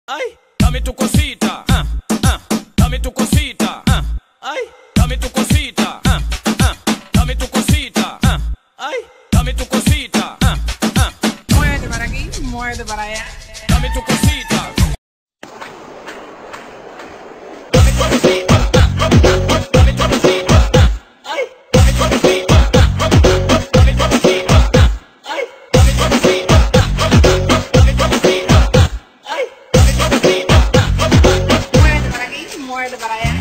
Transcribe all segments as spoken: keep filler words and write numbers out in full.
Ay, dame tu cosita, ah, ah, dame tu cosita, ah, ay, dame tu cosita, ah, ah, dame tu cosita, ah, ay, dame tu cosita, ah, ah. Muerde para aquí, muerde para allá. Dame tu cosita. Dame tu cosita, ah, ah, dame tu cosita, ah, ay, dame tu cosita, ah, ah, dame tu cosita, ah, ay, dame tu cosita, ah, ah, dame tu cosita, ah, ay, dame tu cosita, ah, ah. Muerde para aquí, muerde para allá.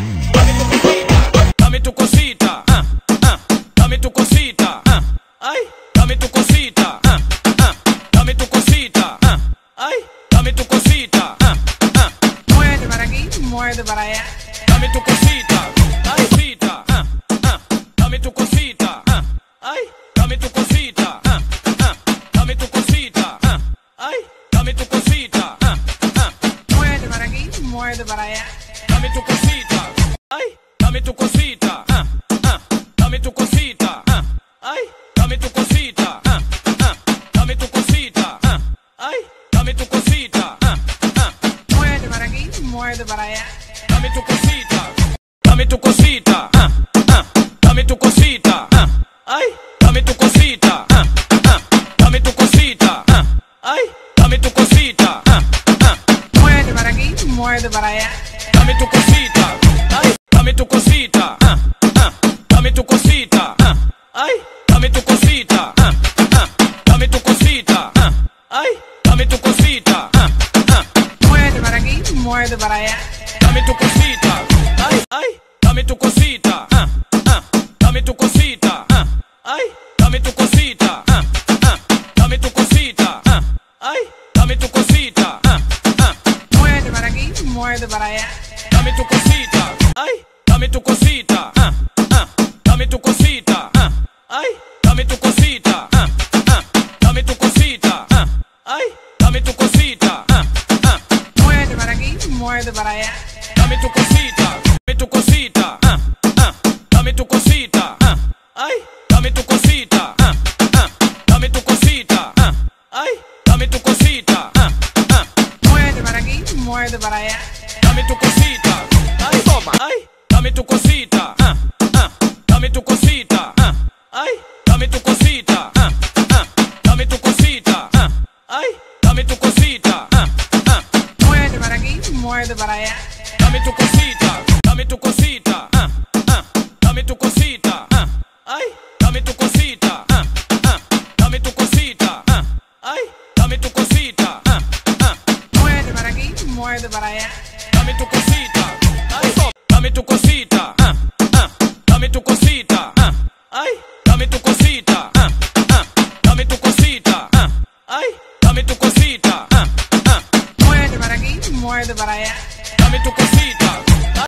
Dame tu cosita, ah, ah, dame tu cosita, ah, ay, dame tu cosita, ah, ah, dame tu cosita, ah, ay, dame tu cosita, ah, ah. Muerde para aquí, muerde para allá. Dame tu cosita, ay, cosita, ah, ah, dame tu cosita, ah, ay, dame tu cosita, ah, ah, dame tu cosita, ah, ay, dame tu cosita, ah, ah. Muerde para aquí, muerde para allá. Dame tu cosita, ay, dame tu cosita, ah, ah, dame tu cosita, ah, ay, dame tu cosita, ah, ah, dame tu cosita, ah, ay, dame tu cosita, ah, ah. Muerde para aquí, muerde para allá. Dame tu cosita, dame tu cosita, ah, ah, dame tu cosita, ah, ay, dame tu cosita, ah, ah, dame tu cosita, ah, ay, dame tu cosita, ah, ah. Muerde para aquí, muerde para allá. Dame tu cosita, ay, dame tu cosita, ah, ah, dame tu cosita, ah, ay, dame tu cosita, ah, ah, dame tu cosita, ah, ay, dame tu cosita, ah, ah. Muerde para aquí, muerde para allá. Dame tu cosita, ay, ay, dame tu cosita, ah, ah, dame tu cosita, ah, ay, dame tu cosita, ah, ah, dame tu cosita, ah, ay, dame tu cosita, ah, ah. Muerde para aquí, muerde para allá. Dame tu cosita, ay, dame tu cosita, ah, ah, dame tu cosita, ah, ay, dame tu cosita, ah, ah, dame tu cosita, ah, ay, dame tu cosita, ah, ah. Muerde para aquí, muerde para allá. Dame tu cosita, dame tu cosita, ah, ah, dame tu cosita, ah, ay, dame tu cosita, ah, ah, dame tu cosita, ah, ay, dame tu cosita, ah, ah. Muerde para aquí, muerde para allá. Dame tu cosita, ay, toma, ay, dame tu cosita, ah, ah, dame tu cosita, ah, ay, dame tu cosita, ah, ah, dame tu cosita, ah, ay, dame tu cosita, ah, ah. Muerde para aquí, muerde para allá. Dame tu cosita, dame tu cosita, ah, ah, dame tu cosita, ah, ay, dame tu cosita, ah, ah, dame tu cosita, ah, ay, dame tu cosita, ah, ah. Muerde para aquí, muerde para allá. Dame tu cosita, ay, dame tu cosita, ah, ah, dame tu cosita, ah, ay, dame tu cosita, ah, ah, dame tu cosita, ah, ay, dame tu cosita, ah, ah. Muerde para aquí, muerde para allá. Dame tu cosita.